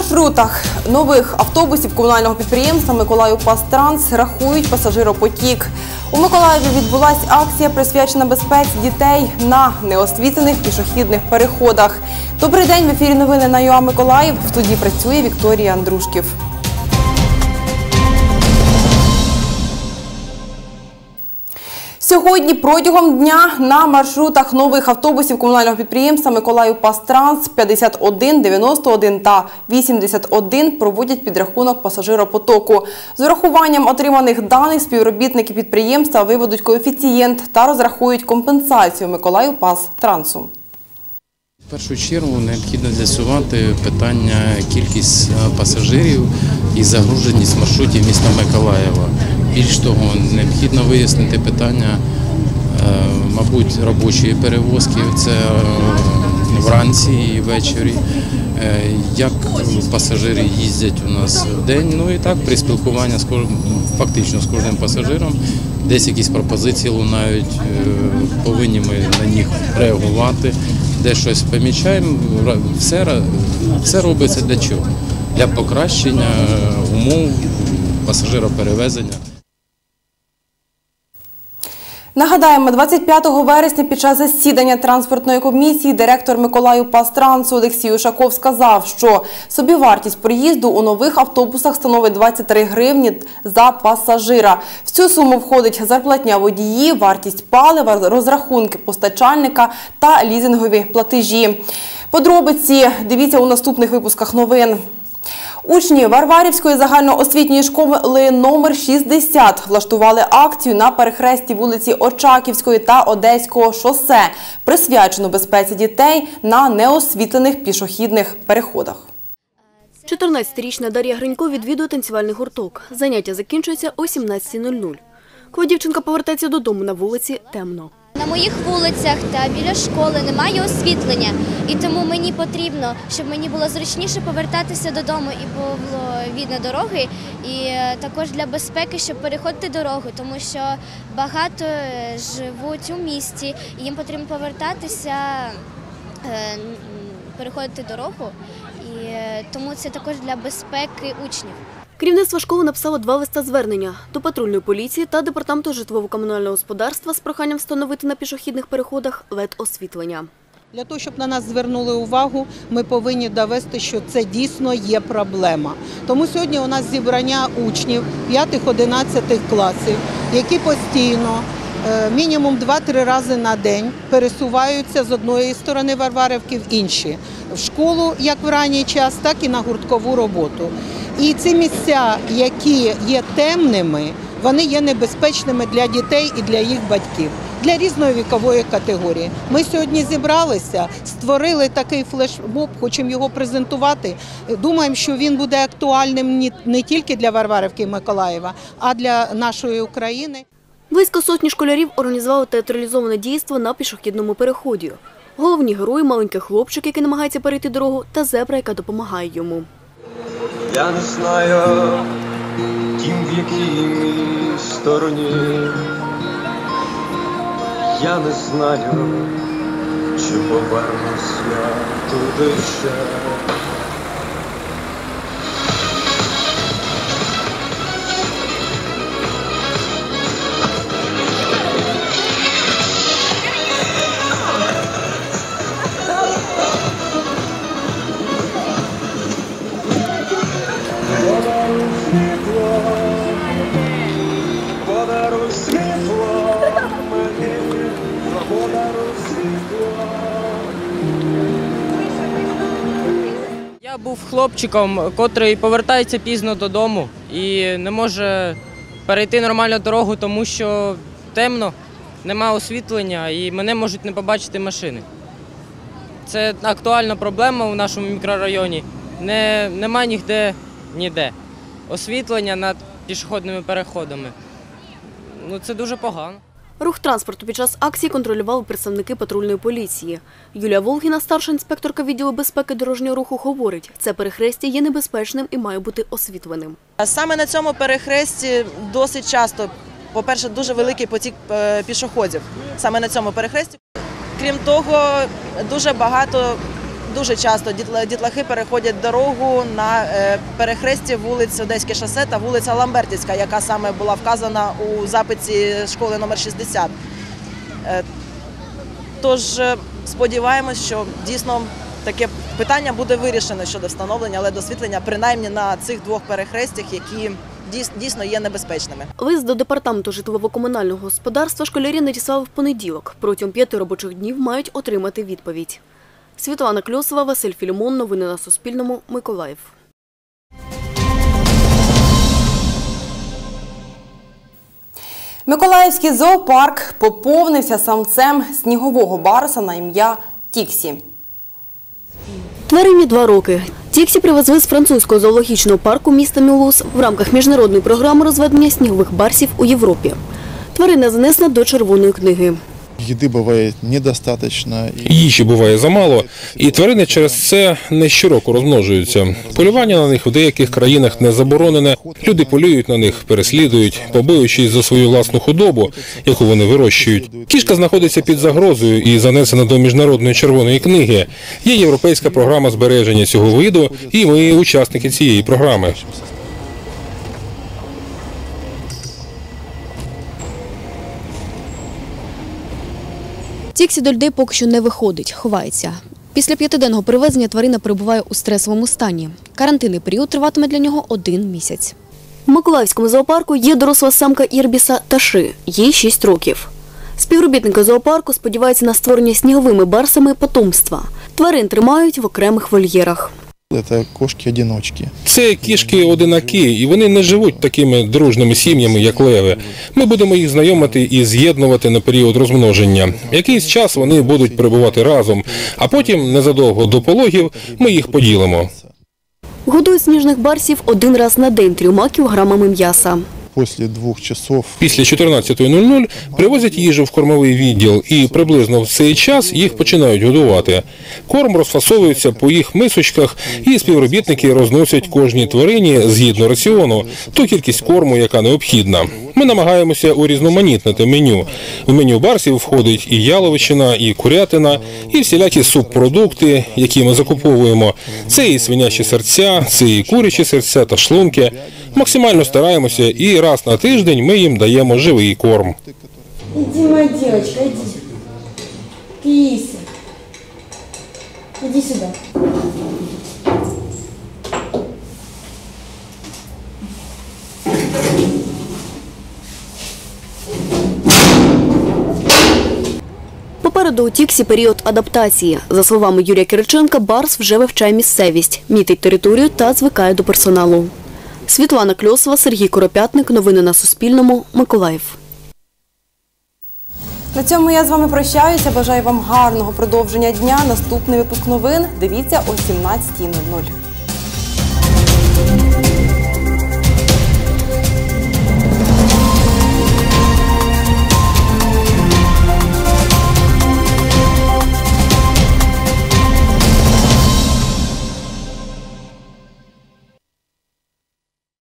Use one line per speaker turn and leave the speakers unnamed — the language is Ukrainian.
маршрутах нових автобусів комунального підприємства «Миколаївпастранс» рахують пасажиропотік. У Миколаєві відбулася акція, присвячена безпеці дітей на неосвітлених пішохідних переходах. Добрий день, в ефірі новини на ЮА Миколаїв. В студії працює Вікторія Андрушків. Сьогодні протягом дня на маршрутах нових автобусів комунального підприємства «Миколаївпастранс» 51, 91 та 81 проводять підрахунок пасажиропотоку. З урахуванням отриманих даних співробітники підприємства виведуть коефіцієнт та розрахують компенсацію «Миколаївпастрансу».
В першу чергу необхідно з'ясувати питання кількість пасажирів і загруженість маршрутів міста Миколаєва. Більш того, необхідно вияснити питання, мабуть, робочої перевозки, це вранці і ввечері, як пасажири їздять у нас в день, ну і так при спілкуванні фактично з кожним пасажиром, десь якісь пропозиції лунають, повинні ми на них реагувати, де щось помічаємо, все робиться для чого? Для покращення умов пасажироперевезення.
Нагадаємо, 25 вересня під час засідання транспортної комісії директор «Миколаївпастрансу» Олексій Ушаков сказав, що собівартість проїзду у нових автобусах становить 23 гривні за пасажира. В цю суму входить зарплатня водіїв, вартість палива, розрахунки постачальника та лізингові платежі. Подробиці дивіться у наступних випусках новин. Учні Варварівської загальноосвітньої школи номер 60 влаштували акцію на перехресті вулиці Очаківської та Одеського шосе, присвячену безпеці дітей на неосвітлених пішохідних переходах.
14-річна Дар'я Гринько відвідує танцювальний гурток. Заняття закінчується о 17:00. Коли дівчинка повертається додому, на вулиці темно.
На моїх вулицях та біля школи немає освітлення, і тому мені потрібно, щоб мені було зручніше повертатися додому і було видно дороги, і також для безпеки, щоб переходити дорогу, тому що багато живуть у місті, і їм потрібно повертатися, переходити дорогу, і тому це також для безпеки учнів.
Керівництво школи написало 2 листа-звернення до патрульної поліції та департаменту житлово-комунального господарства з проханням встановити на пішохідних переходах LED-освітлення.
Для того, щоб на нас звернули увагу, ми повинні довести, що це дійсно є проблема. Тому сьогодні у нас зібрання учнів 5-11 класів, які постійно, мінімум 2-3 рази на день пересуваються з одної сторони Варварівки в інші. В школу, як в ранній час, так і на гурткову роботу. І ці місця, які є темними, вони є небезпечними для дітей і для їх батьків, для різної вікової категорії. Ми сьогодні зібралися, створили такий флешмоб, хочемо його презентувати. Думаємо, що він буде актуальним не тільки для Варварівки і Миколаєва, а для нашої України.
Близько сотні школярів організували театралізоване дійство на пішохідному переході. Головні герої – маленький хлопчик, який намагається перейти дорогу, та зебра, яка допомагає йому.
Я не знаю, тім в якій стороні, я не знаю, чи повернусь я туди ще.
Я був хлопчиком, котрий повертається пізно додому і не може перейти нормальну дорогу, тому що темно, немає освітлення і мене можуть не побачити машини. Це актуальна проблема у нашому мікрорайоні. Немає ніде освітлення над пішохідними переходами. Це дуже погано.
Рух транспорту під час акції контролювали представники патрульної поліції. Юлія Волгіна, старша інспекторка відділу безпеки дорожнього руху, говорить, це перехрестя є небезпечним і має бути освітленим.
Саме на цьому перехресті досить часто, по-перше, дуже великий потік пішоходів. Саме на цьому перехресті. Крім того, дуже багато дуже часто дітлахи переходять дорогу на перехресті вулиць Одеське шосе та вулиця Ламбертівська, яка саме була вказана у запиті школи номер 60. Тож сподіваємось, що дійсно таке питання буде вирішено щодо встановлення LED-освітлення, принаймні на цих двох перехрестях, які дійсно є небезпечними.
Лист до департаменту житлово-комунального господарства школярі надіслали в понеділок. Протягом 5 робочих днів мають отримати відповідь. Світлана Кльосова, Василь Філімон. Новини на Суспільному. Миколаїв.
Миколаївський зоопарк поповнився самцем снігового барса на ім'я Тіксі.
Тварині 2 роки. Тіксі привезли з французького зоологічного парку міста Мюлуз в рамках міжнародної програми розведення снігових барсів у Європі. Тварина занесена до Червоної книги.
Їди буває недостатньо.
Їжі буває замало, і тварини через це не щороку розмножуються. Полювання на них в деяких країнах не заборонене. Люди полюють на них, переслідують, побоюючись за свою власну худобу, яку вони вирощують. Кішка знаходиться під загрозою і занесена до Міжнародної червоної книги. Є європейська програма збереження цього виду, і ми учасники цієї програми.
Тіксі до людей поки що не виходить, ховається. Після 5-денного перевезення тварина перебуває у стресовому стані. Карантинний період триватиме для нього 1 місяць.
В Миколаївському зоопарку є доросла самка ірбіса Таши, їй 6 років. Співробітники зоопарку сподіваються на створення сніговими барсами потомства. Тварин тримають в окремих вольєрах.
Це кошки-одиночки.
Це кішки-одинаки, і вони не живуть такими дружними сім'ями, як леви. Ми будемо їх знайомити і з'єднувати на період розмноження. Якийсь час вони будуть перебувати разом, а потім, незадовго до пологів, ми їх поділимо.
Годують сніжних барсів 1 раз на день 3 кілограмами м'яса.
Після 14:00 привозять їжу в кормовий відділ, і приблизно в цей час їх починають годувати. Корм розфасовується по їх мисочках, і співробітники розносять кожній тварині згідно раціону ту кількість корму, яка необхідна. Ми намагаємося урізноманітнити меню. В меню барсів входить і яловичина, і курятина, і всілякі субпродукти, які ми закуповуємо. Це і свинячі серця, це і курячі серця та шлунки. Максимально стараємося, і раз на тиждень ми їм даємо живий корм.
Іди, моя дівчинка, іди. Кися. Іди сюди.
Попереду у Тіксі період адаптації. За словами Юрія Кириченка, барс вже вивчає місцевість, мітить територію та звикає до персоналу. Світлана Кльосова, Сергій Коропятник. Новини на Суспільному. Миколаїв.
На цьому я з вами прощаюся. Бажаю вам гарного продовження дня. Наступний випуск новин дивіться о 17:00.